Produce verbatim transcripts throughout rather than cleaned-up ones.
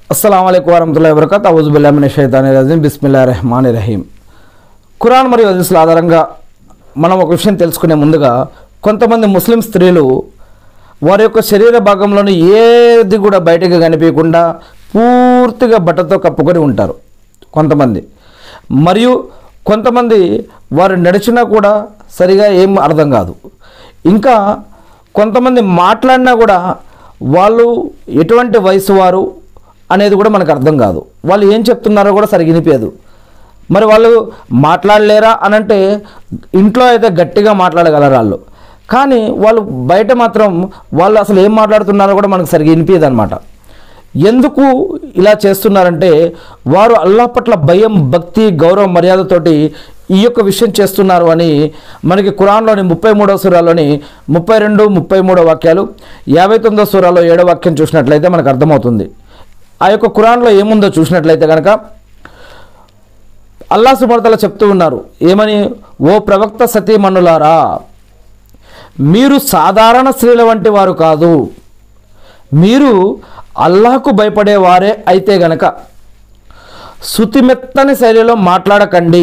అస్సలాము అలైకుం వరహ్మతుల్లాహి వబరకాతుహు అఊజు బిల్లాహి మినష్ షైతానిర్ రజీమ్ బిస్మిల్లాహిర్ రహ్మానిర్ రహీం. ఖురాన్ మరియు హదీసుల ఆధారంగా మనం ఒక విషయం తెలుసుకునే ముందుగా కొంతమంది ముస్లిం స్త్రీలు వారి యొక్క శరీర భాగంలోని ఏది కూడా బయటకు కనిపించకుండా పూర్తిగా బట్టతో కప్పుకొని ఉంటారు కొంతమంది. మరియు కొంతమంది వారు నడిచినా కూడా సరిగా ఏం అర్థం కాదు. ఇంకా కొంతమంది మాట్లాడినా కూడా వాళ్ళు ఎటువంటి వయసు వారు అనేది కూడా మనకు అర్థం కాదు. వాళ్ళు ఏం చెప్తున్నారో కూడా సరిగ్గా వినిపించదు. మరి వాళ్ళు మాట్లాడలేరా అనంటే ఇంట్లో అయితే గట్టిగా మాట్లాడగలరు వాళ్ళు, కానీ వాళ్ళు బయట మాత్రం వాళ్ళు అసలు ఏం మాట్లాడుతున్నారో కూడా మనకు సరిగ్గా వినిపించదు అనమాట. ఎందుకు ఇలా చేస్తున్నారంటే వారు అల్లాహ్ పట్ల భయం, భక్తి, గౌరవ, మర్యాదతోటి ఈ యొక్క విషయం చేస్తున్నారు అని మనకి ఖురాన్లోని ముప్పై మూడవ సూరాలోని ముప్పై రెండు ముప్పై మూడో వాక్యాలు, యాభై తొమ్మిదో సూరాలో ఏడో వాక్యం చూసినట్లయితే మనకు అర్థమవుతుంది. ఆ యొక్క ఖురాన్లో ఏముందో చూసినట్లయితే కనుక అల్లాహ్ సుబ్హానహు వ తఆలా చెప్తూ ఉన్నారు ఏమని, ఓ ప్రవక్త సతీమణులారా, మీరు సాధారణ స్త్రీల వంటి వారు కాదు, మీరు అల్లాహ్కు భయపడేవారే అయితే గనక శుతిమెత్తని శైలిలో మాట్లాడకండి,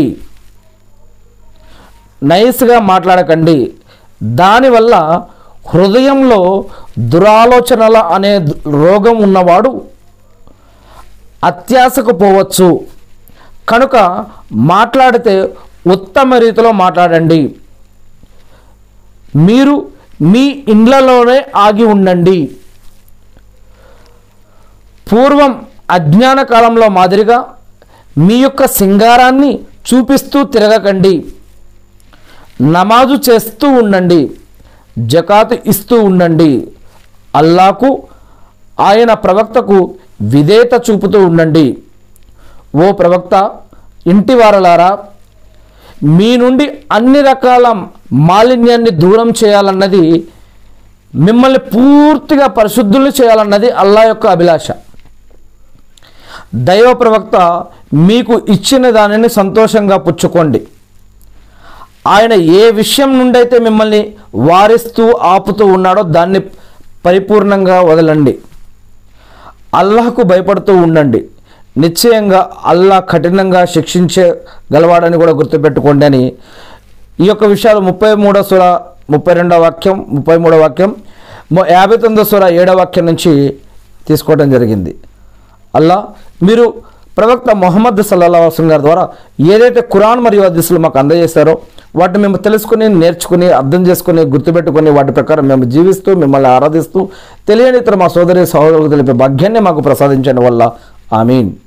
నైస్గా మాట్లాడకండి. దానివల్ల హృదయంలో దురాలోచనల అనే రోగం ఉన్నవాడు అత్యాశకు పోవచ్చు. కనుక మాట్లాడితే ఉత్తమ రీతిలో మాట్లాడండి. మీరు మీ ఇండ్లలోనే ఆగి ఉండండి. పూర్వం అజ్ఞాన కాలంలో మాదిరిగా మీ యొక్క సింగారాన్ని చూపిస్తూ తిరగకండి. నమాజు చేస్తూ ఉండండి, జకాత్ ఇస్తూ ఉండండి, అల్లాహకు ఆయన ప్రవక్తకు విధేయత చూపుతూ ఉండండి. ఓ ప్రవక్త, ఇంటి వారలారా, మీ నుండి అన్ని రకాల మాలిన్యాన్ని దూరం చేయాలన్నది, మిమ్మల్ని పూర్తిగా పరిశుద్ధులు చేయాలన్నది అల్లాహ్ యొక్క అభిలాష. దైవ ప్రవక్త మీకు ఇచ్చిన దానిని సంతోషంగా పుచ్చుకోండి. ఆయన ఏ విషయం నుండి అయితే మిమ్మల్ని వారిస్తూ ఆపుతూ ఉన్నాడో దాన్ని పరిపూర్ణంగా వదలండి. అల్లాహకు భయపడుతూ ఉండండి. నిశ్చయంగా అల్లాహ్ కఠినంగా శిక్షించగలవాడని కూడా గుర్తుపెట్టుకోండి అని ఈ యొక్క విషయాలు ముప్పై మూడో సూర ముప్పై రెండో వాక్యం, ముప్పై మూడో వాక్యం, యాభై తొమ్మిదో సూర ఏడో వాక్యం నుంచి తీసుకోవడం జరిగింది. అల్లాహ్ మీరు ప్రవక్త ముహమ్మద్ సల్లల్లాహు అలైహి వసల్లం గారి ద్వారా ఏదైతే ఖురాన్ మరియు హదీసులు మాకు అందజేస్తారో వాటిని మేము తెలుసుకుని, నేర్చుకుని, అర్థం చేసుకుని, గుర్తుపెట్టుకుని వాటి ప్రకారం మేము జీవిస్తూ మిమ్మల్ని ఆరాధిస్తూ తెలియని ఇతర మా సోదరి సహోదరులకు తెలిపే భాగ్యాన్ని మాకు ప్రసాదించండి వల్ల ఆమీన్.